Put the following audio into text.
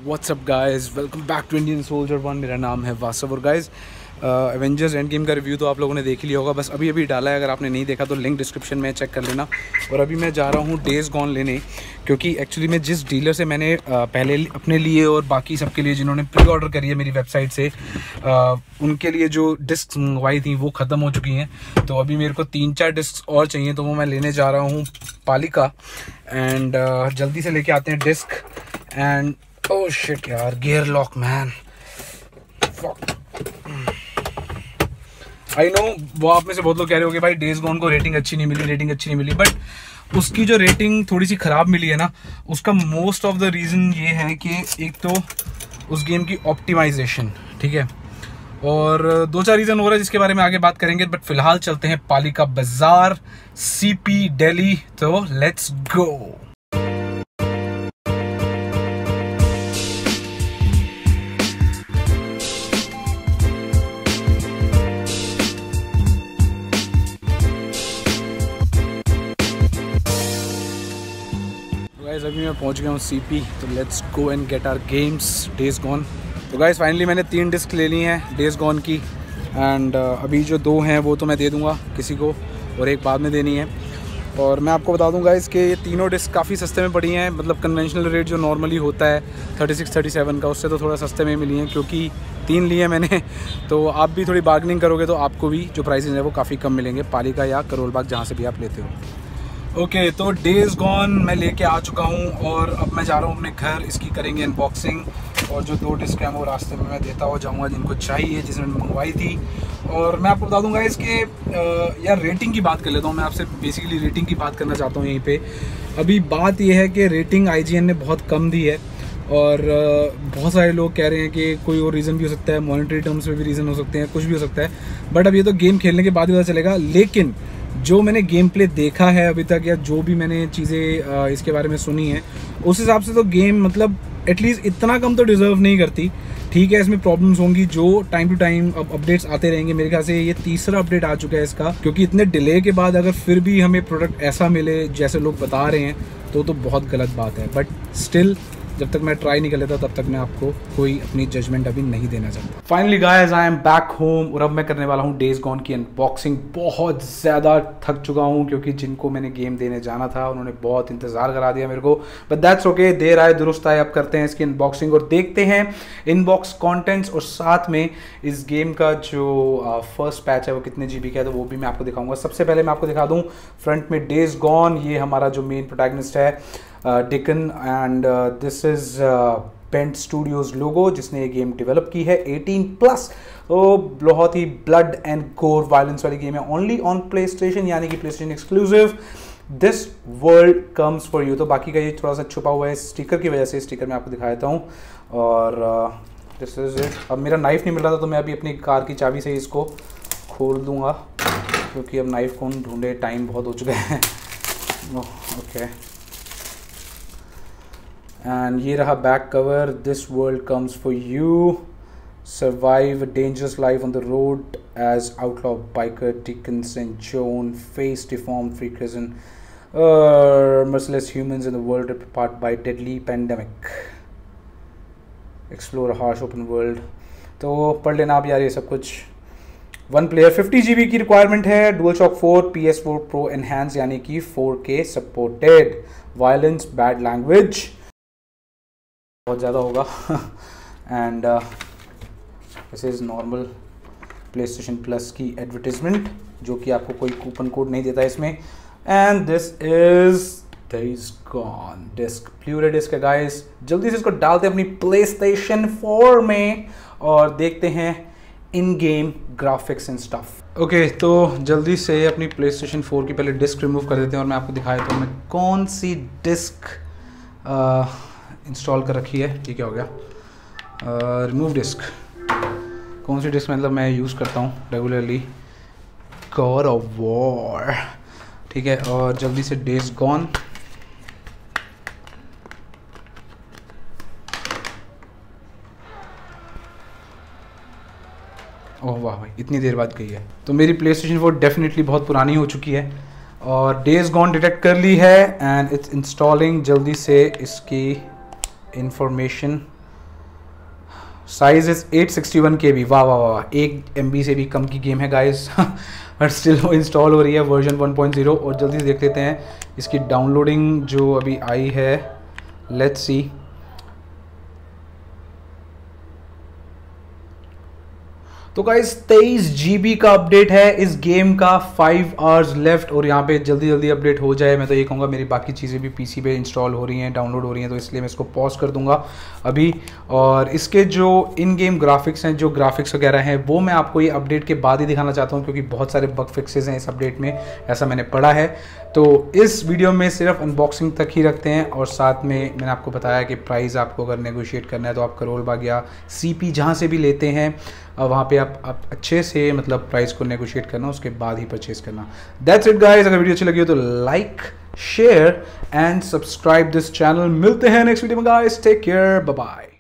WhatsApp guys, welcome back to Indian soldier 1। मेरा नाम है वासव। और गाइस, एवेंजर्स एंड गेम का रिव्यू तो आप लोगों ने देख ही लिया होगा, बस अभी अभी डाला है। अगर आपने नहीं देखा तो लिंक डिस्क्रिप्शन में चेक कर लेना। और अभी मैं जा रहा हूँ डेज गॉन लेने, क्योंकि एक्चुअली मैं जिस डीलर से मैंने पहले अपने लिए और बाकी सबके लिए जिन्होंने प्री ऑर्डर करी है मेरी वेबसाइट से, उनके लिए जो डिस्क मंगवाई थी वो ख़त्म हो चुकी हैं। तो अभी मेरे को 3-4 डिस्क और चाहिए, तो वो मैं लेने जा रहा हूँ पालिका। एंड जल्दी से लेके आते हैं डिस्क। एंड ओह शिट यार, gear lock man, I know वो आप में से बहुत लोग कह रहे हो कि भाई डेज गॉन को रेटिंग अच्छी नहीं मिली, बट उसकी जो रेटिंग थोड़ी सी ख़राब मिली है ना, उसका मोस्ट ऑफ द रीज़न ये है कि एक तो उस गेम की ऑप्टिमाइजेशन, ठीक है, और 2-4 रीज़न हो रहा है जिसके बारे में आगे बात करेंगे। बट फिलहाल चलते हैं पालिका बाजार, सीपी दिल्ली। तो लेट्स गो। गाइस, अभी मैं पहुंच गया हूँ सीपी, तो let's go and get our games Days Gone. तो गाइस फाइनली मैंने 3 डिस्क ले ली हैं डेज गॉन की। एंड अभी जो 2 हैं वो तो मैं दे दूंगा किसी को, और एक बाद में देनी है। और मैं आपको बता दूं गाइस कि ये तीनों डिस्क काफ़ी सस्ते में पड़ी हैं। मतलब कन्वेंशनल रेट जो नॉर्मली होता है 36-37 का, उससे तो थोड़ा सस्ते में मिली हैं, क्योंकि 3 लिए मैंने। तो आप भी थोड़ी बार्गनिंग करोगे तो आपको भी जो प्राइसेस है वो काफ़ी कम मिलेंगे, पालिका या करोल बाग, जहाँ से भी आप लेते हो। ओके, तो डेज गॉन मैं लेके आ चुका हूँ और अब मैं जा रहा हूँ अपने घर। इसकी करेंगे अनबॉक्सिंग, और जो 2 डिस्क हैं वो रास्ते में मैं देता हुआ जाऊँगा जिनको चाहिए, जिसने मंगवाई थी। और मैं आपको बता दूँगा इसके यार रेटिंग की बात कर लेता हूँ। मैं आपसे बेसिकली रेटिंग की बात करना चाहता हूँ यहीं पे। अभी बात यह है कि रेटिंग IGN ने बहुत कम दी है, और बहुत सारे लोग कह रहे हैं कि कोई और रीज़न भी हो सकता है, मॉनेटरी टर्म्स में भी रीज़न हो सकते हैं, कुछ भी हो सकता है। बट अब ये तो गेम खेलने के बाद ही पता चलेगा। लेकिन जो मैंने गेम प्ले देखा है अभी तक, या जो भी मैंने चीज़ें इसके बारे में सुनी है, उस हिसाब से तो गेम मतलब एटलीस्ट इतना कम तो डिज़र्व नहीं करती। ठीक है, इसमें प्रॉब्लम्स होंगी जो टाइम टू टाइम अब अपडेट्स आते रहेंगे। मेरे ख्याल से ये 3रा अपडेट आ चुका है इसका, क्योंकि इतने डिले के बाद अगर फिर भी हमें प्रोडक्ट ऐसा मिले जैसे लोग बता रहे हैं तो बहुत गलत बात है। बट स्टिल, जब तक मैं ट्राई नहीं कर लेता तब तक मैं आपको कोई अपनी जजमेंट अभी नहीं देना चाहता। Finally guys, I am back home, और अब मैं करने वाला हूँ डेज गॉन की अनबॉक्सिंग। बहुत ज़्यादा थक चुका हूँ, क्योंकि जिनको मैंने गेम देने जाना था उन्होंने बहुत इंतज़ार करा दिया मेरे को। बट दैट्स ओके, देर आए दुरुस्त आए। अब करते हैं इसकी अनबॉक्सिंग और देखते हैं इनबॉक्स कॉन्टेंट्स, और साथ में इस गेम का जो फर्स्ट पैच है वो कितने GB का है, तो वो भी मैं आपको दिखाऊंगा। सबसे पहले मैं आपको दिखा दूँ फ्रंट में डेज गॉन। ये हमारा जो मेन प्रोटैगनिस्ट है Deacon, and this is Bend studios logo, जिसने ये गेम डेवलप की है। 18+, तो बहुत ही ब्लड एंड गोर वायलेंस वाली गेम है। ओनली ऑन प्ले स्टेशन, यानी कि PlayStation exclusive. This world comes for you. तो बाकी का ये थोड़ा सा छुपा हुआ है स्टिकर की वजह से, स्टिकर मैं आपको दिखा देता हूँ। और दिस इज इट। अब मेरा नाइफ नहीं मिल रहा था, तो मैं अभी अपनी कार की चाबी से इसको खोल दूंगा, क्योंकि अब नाइफ कौन ढूंढे, टाइम बहुत हो चुका है। ओके, एंड ये रहा back cover. This world comes for you, survive a dangerous life on the road as outlaw biker Deacon Saint John, face deform free prison, merciless humans in the world ripped apart by deadly pandemic, explore a harsh open world। तो पढ़ लेना आप यार ये सब कुछ। 1 player 50 GB की requirement है। DualShock 4 PS4 Pro Enhanced, यानी कि 4K supported. Violence, bad language बहुत ज़्यादा होगा। And this is normal PlayStation Plus की एडवर्टीजमेंट, जो कि आपको कोई कूपन कोड नहीं देता इसमें। And this is Days Gone disc, Blu-ray disc है गाइस। जल्दी से इसको डालते हैं अपनी PlayStation 4 में और देखते हैं in game graphics and stuff. Okay, तो जल्दी से अपनी PlayStation 4 की पहले डिस्क रिमूव कर देते हैं, और मैं आपको दिखाया तो मैं कौन सी डिस्क इंस्टॉल कर रखी है। ये क्या हो गया, रिमूव डिस्क। कौन सी डिस्क मतलब मैं यूज़ करता हूँ रेगुलरली, गॉड ऑफ वॉर, ठीक है। और जल्दी से डेज गॉन। ओह वाह भाई, इतनी देर बाद गई है। तो मेरी PlayStation 4 डेफिनेटली बहुत पुरानी हो चुकी है, और डेज गॉन डिटेक्ट कर ली है एंड इट्स इंस्टॉलिंग। जल्दी से इसकी इंफॉर्मेशन साइज इज 861 KB। वाह वाह वाह, 1 MB से भी कम की गेम है गाइस। बट स्टिल वो इंस्टॉल हो रही है वर्जन 1.0। और जल्दी से देख लेते हैं इसकी डाउनलोडिंग जो अभी आई है। Let's see. तो गाइस 23 GB का अपडेट है इस गेम का, 5 आवर्स लेफ्ट। और यहाँ पे जल्दी जल्दी अपडेट हो जाए, मैं तो ये कहूँगा। मेरी बाकी चीज़ें भी PC पे इंस्टॉल हो रही हैं, डाउनलोड हो रही हैं, तो इसलिए मैं इसको पॉज कर दूंगा अभी। और इसके जो इन गेम ग्राफिक्स हैं, जो ग्राफिक्स वगैरह हैं, वो मैं आपको ये अपडेट के बाद ही दिखाना चाहता हूँ, क्योंकि बहुत सारे बग फिक्सेस हैं इस अपडेट में, ऐसा मैंने पढ़ा है। तो इस वीडियो में सिर्फ अनबॉक्सिंग तक ही रखते हैं। और साथ में मैंने आपको बताया कि प्राइस आपको अगर नेगोशिएट करना है तो आप करोल बाग या CP जहाँ से भी लेते हैं वहाँ पे आप अच्छे से मतलब प्राइस को नेगोशिएट करना, उसके बाद ही परचेज करना। That's it guys. अगर वीडियो अच्छी लगी हो तो like, share and subscribe this channel. मिलते हैं नेक्स्ट वीडियो में guys. Take care, bye bye.